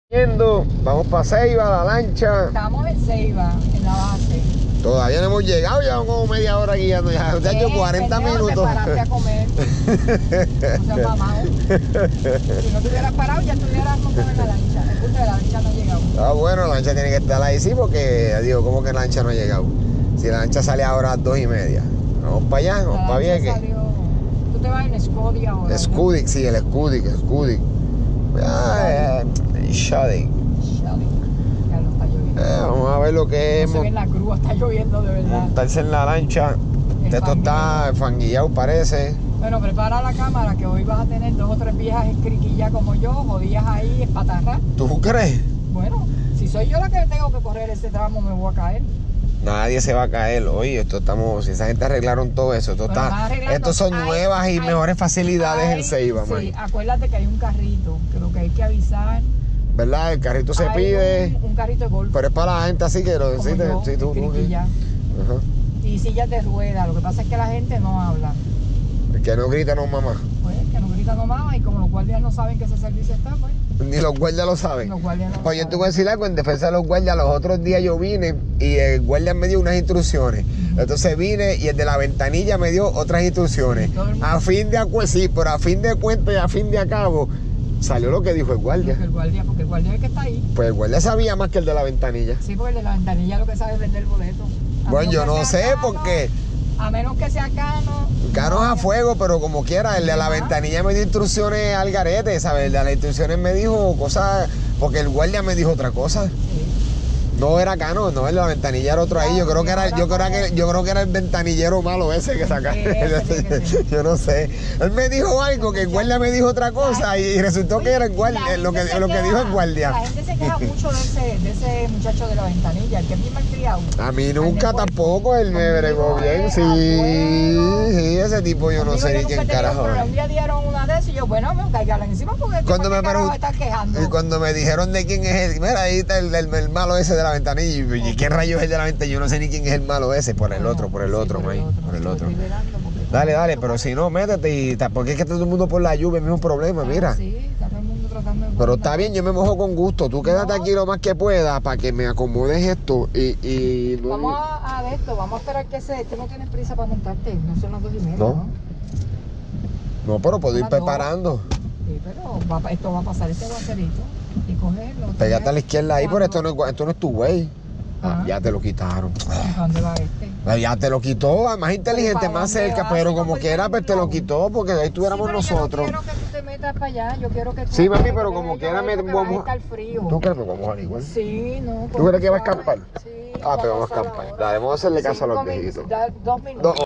Vamos para Ceiba, la lancha. Estamos en Ceiba, en la base. Todavía no hemos llegado, ya como media hora guiando. Ya te he hecho 40 minutos. Te paraste a comer. No seas mamado. Si no te hubieras parado, ya estuvieras montado en la lancha. El punto de la lancha no ha llegado. Ah, bueno, la lancha tiene que estar ahí, sí, porque, digo, ¿cómo que la lancha no ha llegado? Si la lancha sale ahora a las 2:30. Vamos para allá, vamos para Vieques. Tú te vas en Scodia ahora. Scudic, sí, el Scudic. Shudic. Ya lo está lloviendo. Vamos a ver lo que es. No se ve en la grúa, está lloviendo de verdad. Montarse en la lancha. Esto está fanguillado, parece. Bueno, prepara la cámara que hoy vas a tener 2 o 3 viejas escriquillas como yo, jodidas ahí, espatarras. ¿Tú crees? Bueno, si soy yo la que tengo que correr ese tramo, me voy a caer. Nadie se va a caer. Oye, si esa gente arreglaron todo eso, estos son nuevas y mejores facilidades en Ceiba, man. Sí, acuérdate que hay un carrito, que lo que hay que avisar. ¿Verdad? El carrito se pide. Un carrito de golf. Pero es para la gente así que lo necesite. Sí, tú. Ajá. Y sillas de ruedas. Lo que pasa es que la gente no habla. El que no grita no mama. Pues que no grita no mama, y como los guardias no saben que ese servicio está, pues. Ni los guardias lo saben. Los guardias no pues yo te voy a decir algo, en defensa de los guardias, los otros días yo vine y el guardia me dio unas instrucciones. Entonces vine y el de la ventanilla me dio otras instrucciones. A fin de cuentas y a fin de cabo, salió lo que dijo el guardia. Porque el guardia es el que está ahí. Pues el guardia sabía más que el de la ventanilla. Sí, porque el de la ventanilla lo que sabe es vender el boleto. Bueno, yo no sé porque... A menos que sea Cano. Cano es a fuego, pero como quiera, el de la ventanilla me dio instrucciones al garete, ¿sabes? El de las instrucciones me dijo cosas, porque el guardia me dijo otra cosa. Sí. No era Cano, no, el de la ventanilla era otro ahí. Yo creo que era el ventanillero malo ese que saca. Yo no sé. Él me dijo algo, que el guardia me dijo otra cosa y resultó que era el guardia, lo que dijo el guardia. La gente se queja mucho de ese muchacho de la ventanilla, el que es bien malcriado. A mí nunca tampoco, él me bregó bien, sí, ese tipo yo no sé ni quién carajo es. Un día dieron una de esas y yo, bueno, me caigan encima porque cuando me estar quejando. Y cuando me dijeron de quién es él, mira, ahí está el malo ese de la ventanilla. ¿Y qué rayos es el de la ventanilla? Yo no sé ni quién es el malo ese. Por el otro. Dale, pero si no, métete y... Porque es que está todo el mundo por la lluvia, es el mismo problema, mira. Sí, está todo el mundo tratando de... Pero está bien, yo me mojo con gusto. Tú quédate aquí lo más que puedas para que me acomodes esto y no... Vamos a esperar que tú no tienes prisa para montarte. No son las 2:30, ¿no? No, pero puedo ir preparando. Sí, pero esto va a pasar este aguacerito y cogerlo. Pégate a la izquierda ahí, pero esto no es tu güey. Ya te lo quitaron. ¿Dónde va este? Ya te lo quitó, más inteligente, más cerca, pero como quiera, pues te lo quitó porque ahí estuviéramos nosotros. Yo quiero que tú te metas para allá, yo quiero que tú... Sí, mami, pero como quiera me vamos... Va a estar frío. ¿Tú crees que vamos a igual? Sí, no. ¿Tú crees que va a escampar? Sí. Pero vamos a escampar. Dale, vamos a hacerle caso a los viejitos. 2 minutos.